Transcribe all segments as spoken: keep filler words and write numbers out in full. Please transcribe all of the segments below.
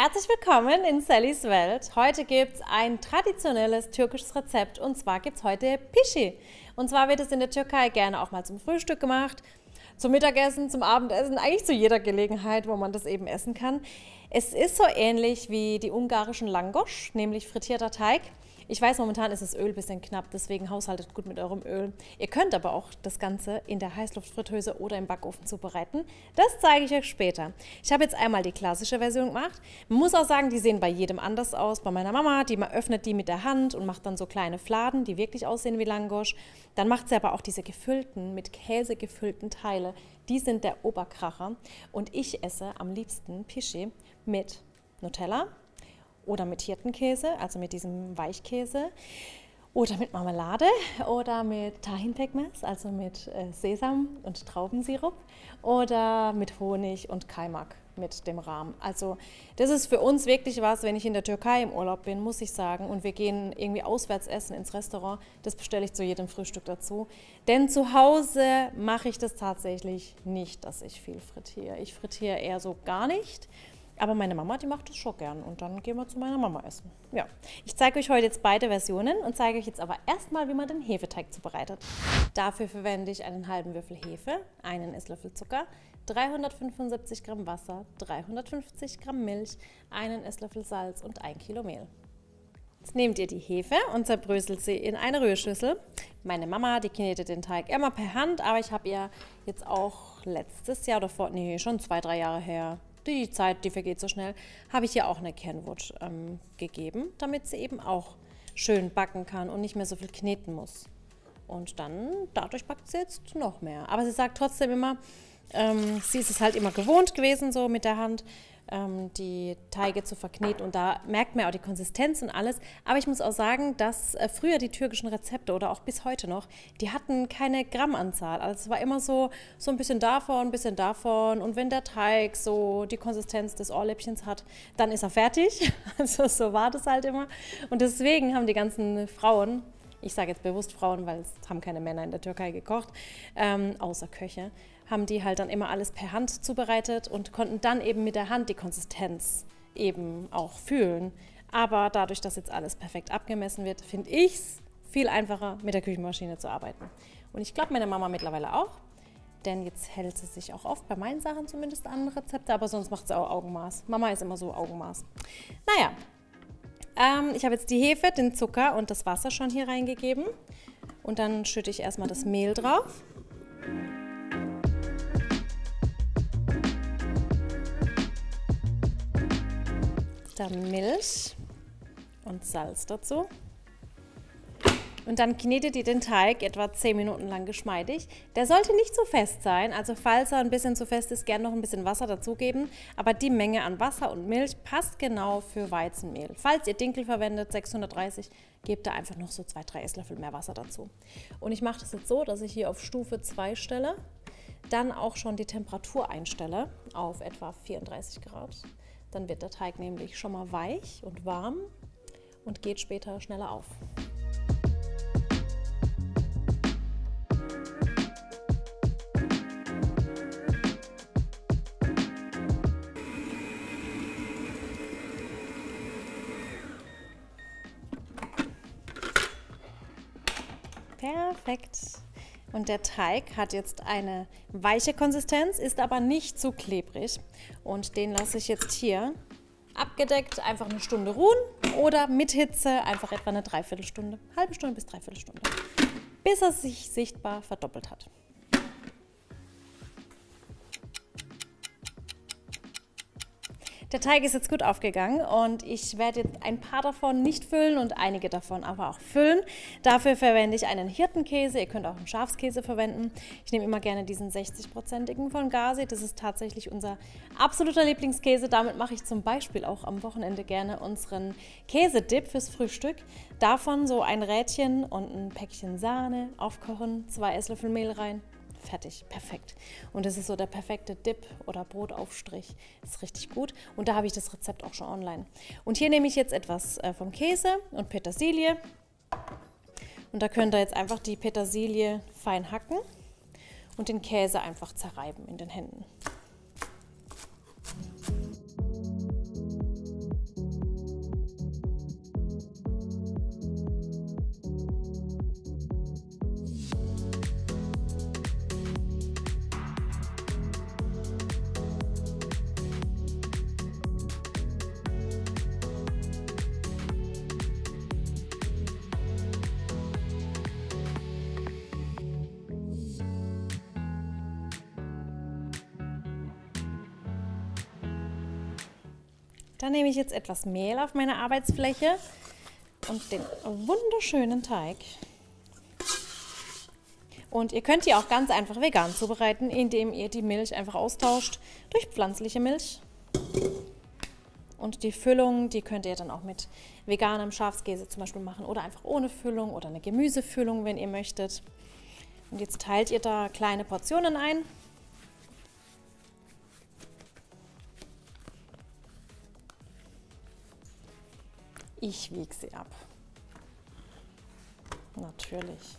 Herzlich willkommen in Sallys Welt. Heute gibt es ein traditionelles türkisches Rezept und zwar gibt es heute Pişi. Und zwar wird es in der Türkei gerne auch mal zum Frühstück gemacht, zum Mittagessen, zum Abendessen, eigentlich zu jeder Gelegenheit, wo man das eben essen kann. Es ist so ähnlich wie die ungarischen Langosch, nämlich frittierter Teig. Ich weiß, momentan ist das Öl ein bisschen knapp, deswegen haushaltet gut mit eurem Öl. Ihr könnt aber auch das Ganze in der Heißluftfritteuse oder im Backofen zubereiten. Das zeige ich euch später. Ich habe jetzt einmal die klassische Version gemacht. Man muss auch sagen, die sehen bei jedem anders aus. Bei meiner Mama, die öffnet die mit der Hand und macht dann so kleine Fladen, die wirklich aussehen wie Langosch. Dann macht sie aber auch diese gefüllten, mit Käse gefüllten Teile. Die sind der Oberkracher. Und ich esse am liebsten Pişi mit Nutella oder mit Hirtenkäse, also mit diesem Weichkäse, oder mit Marmelade oder mit Tahin-Pekmez, also mit äh, Sesam und Traubensirup, oder mit Honig und Kaymak mit dem Rahm. Also das ist für uns wirklich was, wenn ich in der Türkei im Urlaub bin, muss ich sagen, und wir gehen irgendwie auswärts essen ins Restaurant, das bestelle ich zu jedem Frühstück dazu. Denn zu Hause mache ich das tatsächlich nicht, dass ich viel frittiere. Ich frittiere eher so gar nicht. Aber meine Mama, die macht das schon gern und dann gehen wir zu meiner Mama essen. Ja, ich zeige euch heute jetzt beide Versionen und zeige euch jetzt aber erstmal, wie man den Hefeteig zubereitet. Dafür verwende ich einen halben Würfel Hefe, einen Esslöffel Zucker, dreihundertfünfundsiebzig Gramm Wasser, dreihundertfünfzig Gramm Milch, einen Esslöffel Salz und ein Kilo Mehl. Jetzt nehmt ihr die Hefe und zerbröselt sie in eine Rührschüssel. Meine Mama, die knetet den Teig immer per Hand, aber ich habe ihr jetzt auch letztes Jahr oder vor, nee, schon zwei, drei Jahre her, die Zeit, die vergeht so schnell, habe ich ihr auch eine Kenwood ähm, gegeben, damit sie eben auch schön backen kann und nicht mehr so viel kneten muss. Und dann, dadurch backt sie jetzt noch mehr. Aber sie sagt trotzdem immer, ähm, sie ist es halt immer gewohnt gewesen, so mit der Hand, ähm, die Teige zu verkneten. Und da merkt man auch die Konsistenz und alles. Aber ich muss auch sagen, dass äh, früher die türkischen Rezepte oder auch bis heute noch, die hatten keine Grammanzahl. Also es war immer so, so ein bisschen davon, ein bisschen davon. Und wenn der Teig so die Konsistenz des Ohrläppchens hat, dann ist er fertig. Also so war das halt immer. Und deswegen haben die ganzen Frauen, ich sage jetzt bewusst Frauen, weil es haben keine Männer in der Türkei gekocht, ähm, außer Köche, haben die halt dann immer alles per Hand zubereitet und konnten dann eben mit der Hand die Konsistenz eben auch fühlen. Aber dadurch, dass jetzt alles perfekt abgemessen wird, finde ich es viel einfacher, mit der Küchenmaschine zu arbeiten. Und ich glaube, meine Mama mittlerweile auch, denn jetzt hält sie sich auch oft bei meinen Sachen zumindest an Rezepte, aber sonst macht sie auch Augenmaß. Mama ist immer so Augenmaß. Naja. Ähm, ich habe jetzt die Hefe, den Zucker und das Wasser schon hier reingegeben. Und dann schütte ich erstmal das Mehl drauf. Dann Milch und Salz dazu. Und dann knetet ihr den Teig etwa zehn Minuten lang geschmeidig. Der sollte nicht zu fest sein, also falls er ein bisschen zu fest ist, gerne noch ein bisschen Wasser dazugeben. Aber die Menge an Wasser und Milch passt genau für Weizenmehl. Falls ihr Dinkel verwendet, sechshundertdreißig, gebt da einfach noch so zwei, drei Esslöffel mehr Wasser dazu. Und ich mache das jetzt so, dass ich hier auf Stufe zwei stelle, dann auch schon die Temperatur einstelle auf etwa vierunddreißig Grad. Dann wird der Teig nämlich schon mal weich und warm und geht später schneller auf. Perfekt. Und der Teig hat jetzt eine weiche Konsistenz, ist aber nicht zu klebrig. Und den lasse ich jetzt hier abgedeckt einfach eine Stunde ruhen oder mit Hitze einfach etwa eine Dreiviertelstunde, halbe Stunde bis Dreiviertelstunde, bis er sich sichtbar verdoppelt hat. Der Teig ist jetzt gut aufgegangen und ich werde jetzt ein paar davon nicht füllen und einige davon aber auch füllen. Dafür verwende ich einen Hirtenkäse, ihr könnt auch einen Schafskäse verwenden. Ich nehme immer gerne diesen sechzig-prozentigen von Gazi, das ist tatsächlich unser absoluter Lieblingskäse. Damit mache ich zum Beispiel auch am Wochenende gerne unseren Käsedip fürs Frühstück. Davon so ein Rädchen und ein Päckchen Sahne aufkochen, zwei Esslöffel Mehl rein. Fertig, perfekt. Und das ist so der perfekte Dip oder Brotaufstrich. Das ist richtig gut. Und da habe ich das Rezept auch schon online. Und hier nehme ich jetzt etwas vom Käse und Petersilie. Und da könnt ihr jetzt einfach die Petersilie fein hacken und den Käse einfach zerreiben in den Händen. Da nehme ich jetzt etwas Mehl auf meine Arbeitsfläche und den wunderschönen Teig. Und ihr könnt die auch ganz einfach vegan zubereiten, indem ihr die Milch einfach austauscht durch pflanzliche Milch. Und die Füllung, die könnt ihr dann auch mit veganem Schafskäse zum Beispiel machen oder einfach ohne Füllung oder eine Gemüsefüllung, wenn ihr möchtet. Und jetzt teilt ihr da kleine Portionen ein. Ich wiege sie ab. Natürlich.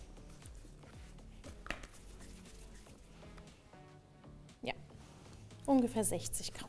Ja, ungefähr sechzig Gramm.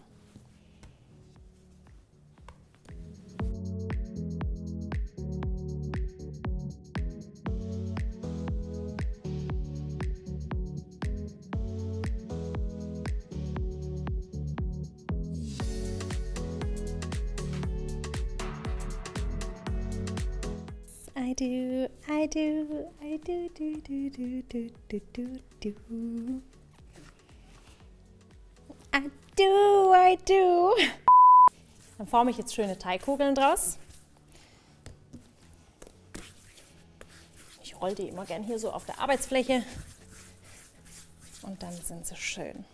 I do, I do, I do, do, do, do, do, do, do, do. I do, I do. Dann forme ich jetzt schöne Teigkugeln draus. Ich rolle die immer gern hier so auf der Arbeitsfläche. Und dann sind sie schön.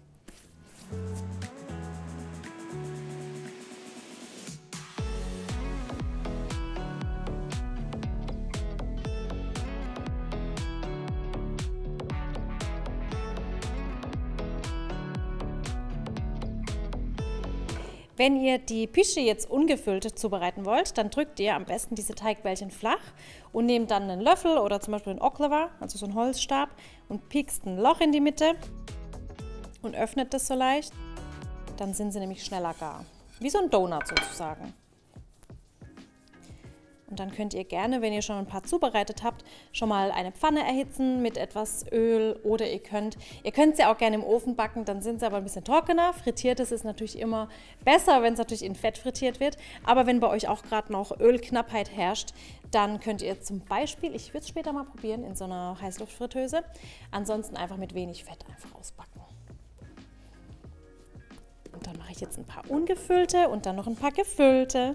Wenn ihr die Pischi jetzt ungefüllt zubereiten wollt, dann drückt ihr am besten diese Teigbällchen flach und nehmt dann einen Löffel oder zum Beispiel einen Oklava, also so einen Holzstab, und piekst ein Loch in die Mitte und öffnet das so leicht. Dann sind sie nämlich schneller gar. Wie so ein Donut sozusagen. Und dann könnt ihr gerne, wenn ihr schon ein paar zubereitet habt, schon mal eine Pfanne erhitzen mit etwas Öl oder ihr könnt, ihr könnt sie auch gerne im Ofen backen, dann sind sie aber ein bisschen trockener. Frittiertes ist natürlich immer besser, wenn es natürlich in Fett frittiert wird. Aber wenn bei euch auch gerade noch Ölknappheit herrscht, dann könnt ihr zum Beispiel, ich würde es später mal probieren, in so einer Heißluftfritteuse, ansonsten einfach mit wenig Fett einfach ausbacken. Und dann mache ich jetzt ein paar ungefüllte und dann noch ein paar gefüllte.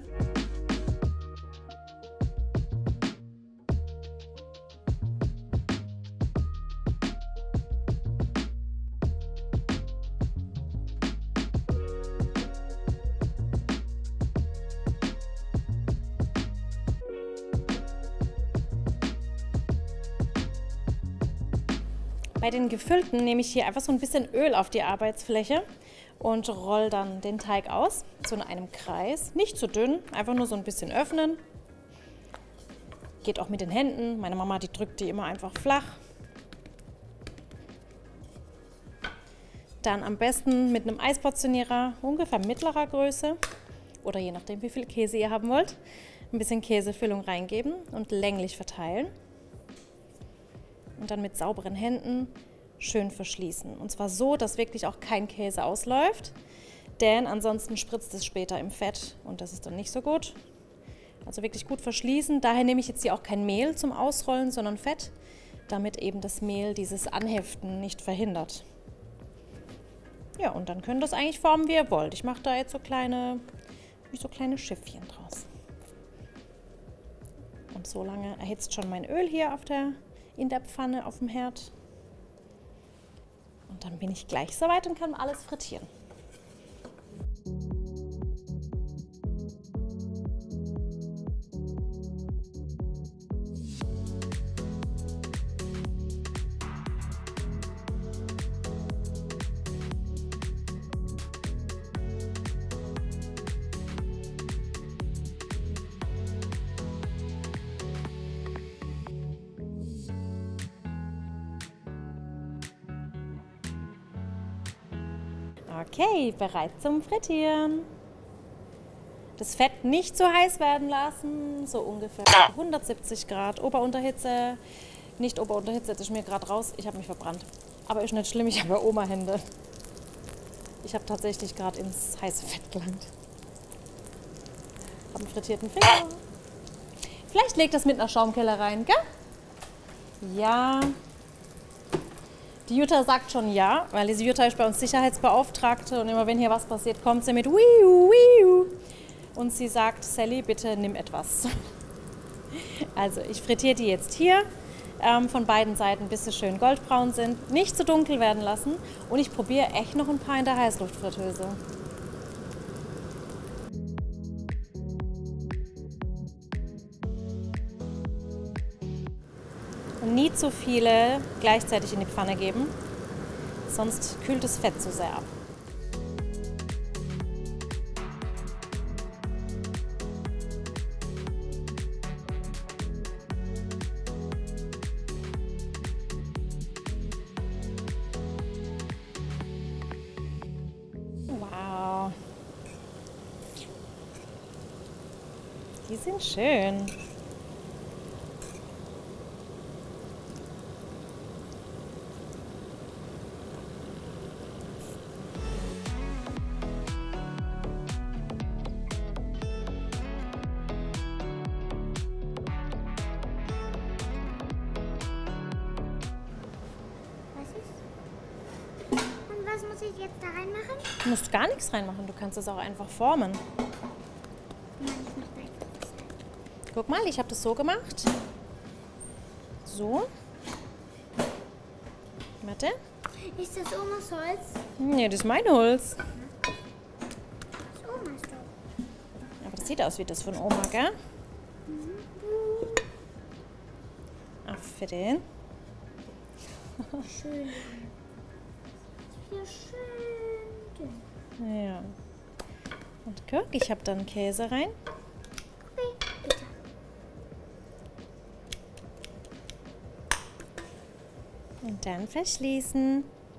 Bei den gefüllten nehme ich hier einfach so ein bisschen Öl auf die Arbeitsfläche und roll dann den Teig aus, so in einem Kreis. Nicht zu dünn, einfach nur so ein bisschen öffnen. Geht auch mit den Händen. Meine Mama, die drückt die immer einfach flach. Dann am besten mit einem Eisportionierer, ungefähr mittlerer Größe oder je nachdem, wie viel Käse ihr haben wollt, ein bisschen Käsefüllung reingeben und länglich verteilen. Und dann mit sauberen Händen schön verschließen. Und zwar so, dass wirklich auch kein Käse ausläuft, denn ansonsten spritzt es später im Fett und das ist dann nicht so gut. Also wirklich gut verschließen. Daher nehme ich jetzt hier auch kein Mehl zum Ausrollen, sondern Fett, damit eben das Mehl dieses Anheften nicht verhindert. Ja, und dann könnt ihr das eigentlich formen, wie ihr wollt. Ich mache da jetzt so kleine, wie so kleine Schiffchen draus. Und so lange erhitzt schon mein Öl hier auf der in der Pfanne auf dem Herd. Und dann bin ich gleich soweit und kann alles frittieren. Okay, bereit zum Frittieren. Das Fett nicht zu heiß werden lassen, so ungefähr hundertsiebzig Grad, Ober-Unterhitze. Nicht Ober-Unterhitze, das ist mir gerade raus, ich habe mich verbrannt. Aber ist nicht schlimm, ich habe ja Oma-Hände. Ich habe tatsächlich gerade ins heiße Fett gelangt. Habe einen frittierten Finger. Vielleicht legt das mit einer Schaumkelle rein, gell? Ja. Die Jutta sagt schon ja, weil diese Jutta ist bei uns Sicherheitsbeauftragte und immer wenn hier was passiert, kommt sie mit Wiu, Wiu. und sie sagt, Sally, bitte nimm etwas. Also ich frittiere die jetzt hier ähm, von beiden Seiten, bis sie schön goldbraun sind. Nicht zu dunkel werden lassen und ich probiere echt noch ein paar in der Heißluftfritteuse. Und nie zu viele gleichzeitig in die Pfanne geben, sonst kühlt das Fett zu sehr ab. Wow. Die sind schön. Was muss ich jetzt da reinmachen? Du musst gar nichts reinmachen, du kannst es auch einfach formen. Nein, ich mach einfach das rein. Guck mal, ich habe das so gemacht. So. Warte. Ist das Omas Holz? Nee, das ist mein Holz. Das ist Omas doch. Aber das sieht aus wie das von Oma, gell? Ach, für den. Schön. Hier schön dünn. Ja. Und guck, ich habe dann Käse rein. Okay, bitte. Und dann verschließen.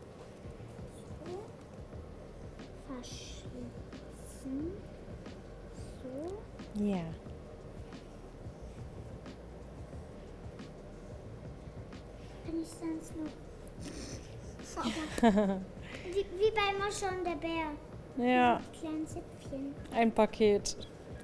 So. Verschließen. So. Ja. Wenn ich sonst noch. wie, wie bei Mascha und der Bär. Ja, Kleinen Zäpfchen. ein Paket.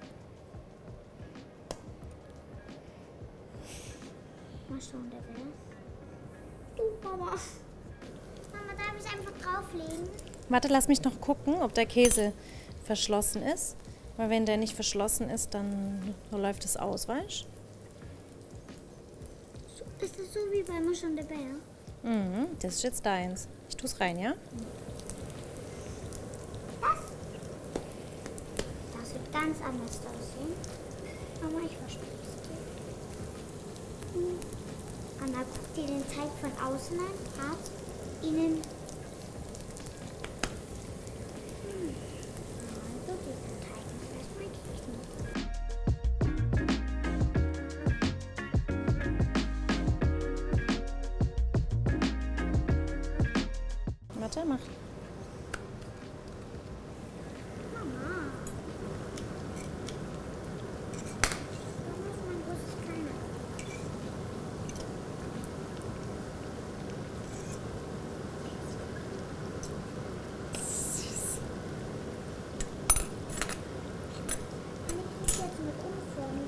Mascha und der Bär. Du, Mama. Mama, darf ich einfach drauflegen? Warte, lass mich noch gucken, ob der Käse verschlossen ist. Weil wenn der nicht verschlossen ist, dann läuft es aus, weißt So, ist das so wie bei Mascha und der Bär? du? Mhm, das ist jetzt deins. Ich tue es rein, ja? Das? Das wird ganz anders aussehen. Mama, ich verspreche es dir. Hm. Anna, guck dir den Teig von außen an. Brat, innen. Hm. Also, diesen Teig muss erstmal riechen. Warte, mach. Mama. Warum ist mein großes kleiner? Kann ich das jetzt mit umformen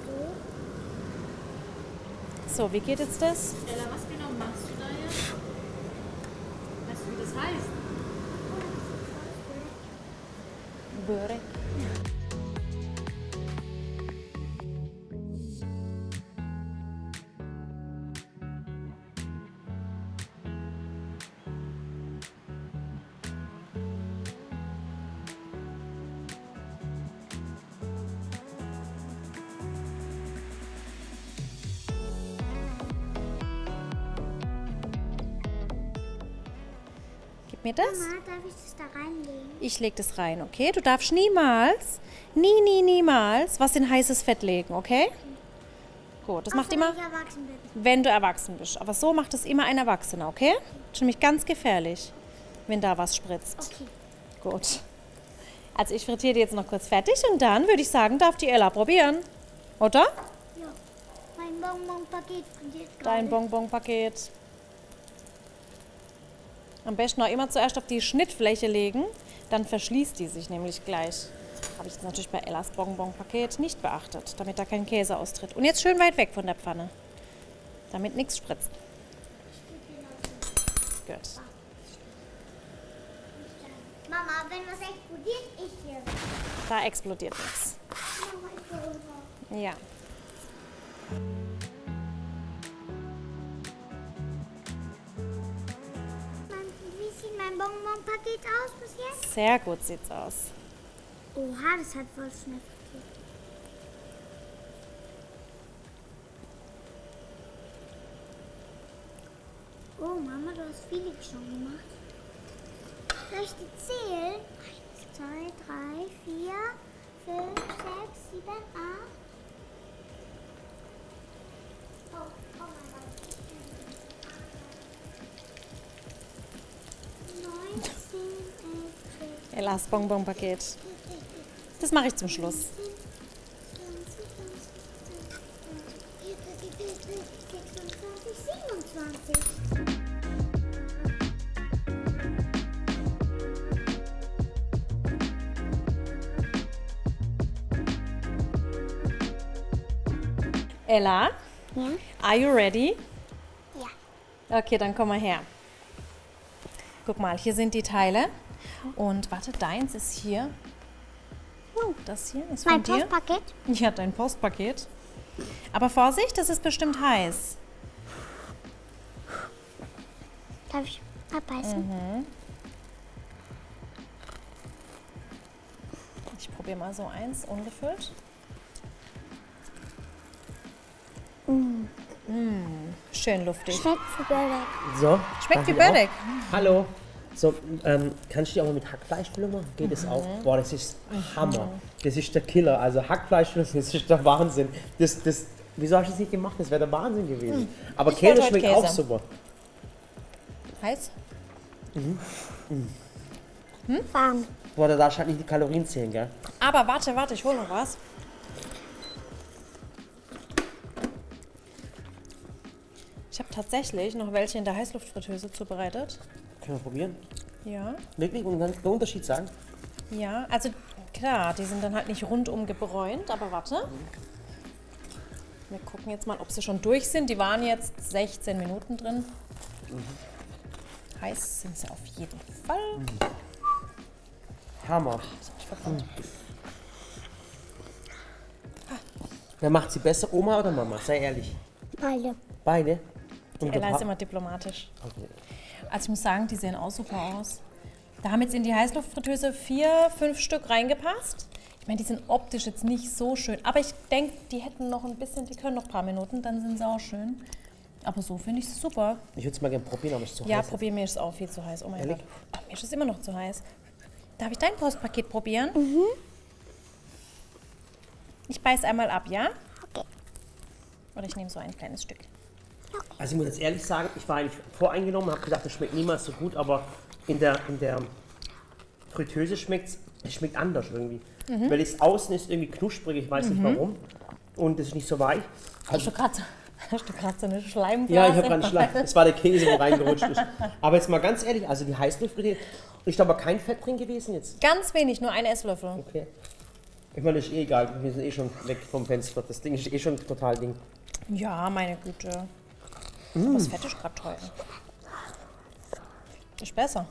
so? So, wie geht jetzt das? Ella, was genau machst du da jetzt? Weißt du, wie das heißt? Börek. Gib mir das. Mama, darf ich das da reinlegen? Ich leg das rein, okay? Du darfst niemals, nie, nie, niemals was in heißes Fett legen, okay? Gut, das macht Außer immer, wenn ich erwachsen bin. wenn du erwachsen bist. Aber so macht es immer ein Erwachsener, okay? Das ist nämlich ganz gefährlich, wenn da was spritzt. Okay. Gut. Also ich frittiere die jetzt noch kurz fertig und dann würde ich sagen, darf die Ella probieren. Oder? Ja. Mein Bonbon-Paket frittiert Dein gerade. Bonbonpaket. Am besten auch immer zuerst auf die Schnittfläche legen, dann verschließt die sich nämlich gleich. Habe ich jetzt natürlich bei Ellas Bonbonpaket nicht beachtet, damit da kein Käse austritt. Und jetzt schön weit weg von der Pfanne, damit nichts spritzt. Gut. Mama, wenn was explodiert, ich hier. Da explodiert nichts. Ja. Wie sieht mein Bonbon-Paket aus bis jetzt? Sehr gut sieht's aus. Oha, das hat voll schnell passiert. Oh, Mama, du hast viele schon gemacht. Soll ich die zählen? Eins, zwei, drei, vier, fünf, sechs, sieben, acht. Oh, oh mein Gott. neunzehn, elf, zwölf. Ellas Bonbon-Paket. Das mache ich zum Schluss. sechsundzwanzig, siebenundzwanzig. Ella, Ja? are you ready? Ja. Okay, dann komm mal her. Guck mal, hier sind die Teile. Und warte, deins ist hier. Oh, das hier ist von Mein dir. Postpaket? Ja, dein Postpaket. Aber Vorsicht, das ist bestimmt heiß. Darf ich abbeißen? Ich probiere mal so eins, ungefüllt. Mm. Mm, schön luftig. Schmeckt wie Börek. So. Schmeckt wie darf ich auch? Börek. Hallo. So, ähm, kannst du die auch mal mit Hackfleischfüllung machen? Geht das auch? Boah, das ist Hammer. Das ist der Killer. Also Hackfleischfüllung, das ist der Wahnsinn. Das, das, wieso hast du das nicht gemacht? Das wäre der Wahnsinn gewesen. Aber Ich Käse wollte heute schmeckt auch Käse. super. Heiß? Warm. Boah, da darfst du halt nicht die Kalorien zählen, gell? Aber warte, warte, ich hole noch was. Ich habe tatsächlich noch welche in der Heißluftfritteuse zubereitet. Können wir probieren? Ja. Wirklich? Und dann den Unterschied sagen? Ja, also klar, die sind dann halt nicht rundum gebräunt, aber warte. Wir gucken jetzt mal, ob sie schon durch sind. Die waren jetzt sechzehn Minuten drin. Heiß sind sie auf jeden Fall. Hammer. Das hab ich verbrannt. Wer macht sie besser, Oma oder Mama? Sei ehrlich. Beide. Beide? Und der Ella ist Pa- immer diplomatisch. Okay. Also ich muss sagen, die sehen auch super aus. Da haben jetzt in die Heißluftfritteuse vier, fünf Stück reingepasst. Ich meine, die sind optisch jetzt nicht so schön. Aber ich denke, die hätten noch ein bisschen, die können noch ein paar Minuten, dann sind sie auch schön. Aber so finde ich es super. Ich würde es mal gerne probieren, aber es ist zu Ja, heiß. probier, mir ist es auch viel zu heiß. Oh mein Ehrlich? Gott. Oh, mir ist es immer noch zu heiß. Darf ich dein Postpaket probieren? Ich beiß einmal ab, ja? Okay. Oder ich nehme so ein kleines Stück. Also ich muss jetzt ehrlich sagen, ich war eigentlich voreingenommen, habe gedacht, das schmeckt niemals so gut, aber in der, in der Fritteuse schmeckt es, es schmeckt anders irgendwie. Mhm. Weil es außen ist irgendwie knusprig, ich weiß nicht warum. Und es ist nicht so weich. Hast du gerade hast du gerade so eine Schleimblase? Ja, ich habe gerade Schleim. Es war der Käse, wo reingerutscht ist. Aber jetzt mal ganz ehrlich, also die Heißluftfritteuse, ist da aber kein Fett drin gewesen jetzt. Ganz wenig, nur ein Esslöffel. Okay. Ich meine, das ist eh egal, wir sind eh schon weg vom Fenster. Das Ding ist eh schon total Ding. Ja, meine Güte. Mm. Aber das Fett ist gerade teuer. Ist besser.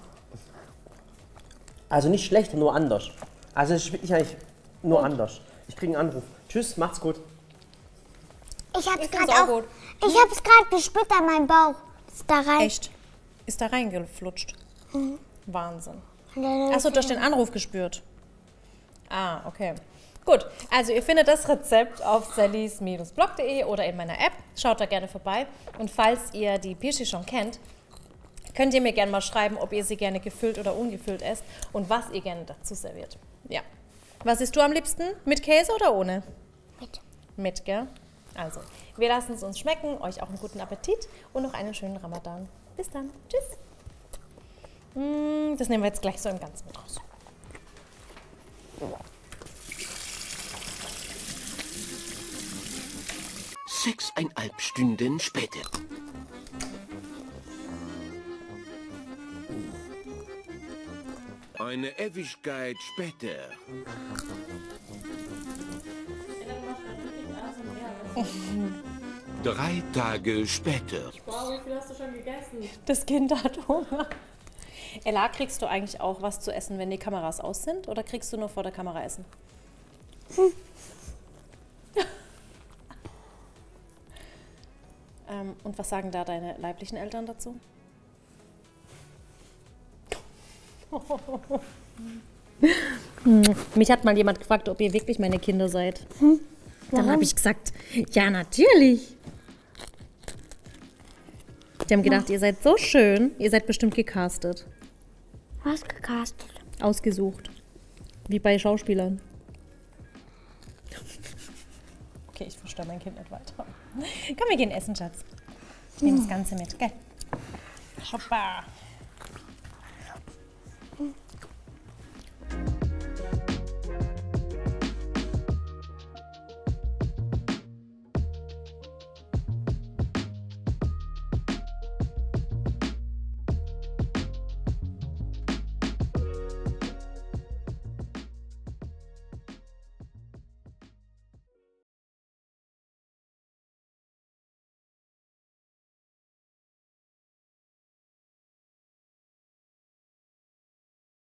Also nicht schlecht, nur anders. Also es ist wirklich eigentlich nur anders. Ich kriege einen Anruf. Tschüss, macht's gut. Ich hab's Ich find's gerade auch auch. gut. Ich hab's gerade gespürt an meinem Bauch. Ist da rein. Echt? Ist da reingeflutscht. Mhm. Wahnsinn. Achso, Achso, du hast den Anruf gespürt. Ah, okay. Gut, also ihr findet das Rezept auf sallys Bindestrich blog punkt de oder in meiner App. Schaut da gerne vorbei. Und falls ihr die Pischi schon kennt, könnt ihr mir gerne mal schreiben, ob ihr sie gerne gefüllt oder ungefüllt esst und was ihr gerne dazu serviert. Ja. Was isst du am liebsten? Mit Käse oder ohne? Mit. Mit, gell? Also, wir lassen es uns schmecken. Euch auch einen guten Appetit und noch einen schönen Ramadan. Bis dann. Tschüss. Mm, Das nehmen wir jetzt gleich so im Ganzen mit raus. Sechseinhalb Stunden später. Eine Ewigkeit später. Drei Tage später. Wow, wie viel hast du schon gegessen? Das Kind hat Hunger. Ella, kriegst du eigentlich auch was zu essen, wenn die Kameras aus sind? Oder kriegst du nur vor der Kamera essen? Ähm, und was sagen da deine leiblichen Eltern dazu? Mich hat mal jemand gefragt, ob ihr wirklich meine Kinder seid. Hm? Dann habe ich gesagt, ja, natürlich. Die haben gedacht, ja. Ihr seid so schön, ihr seid bestimmt gecastet. Was gecastet? Ausgesucht. Wie bei Schauspielern. Okay, ich verstehe mein Kind nicht weiter. Komm, wir gehen essen, Schatz. Ich nehme das Ganze mit, gell? Hoppa.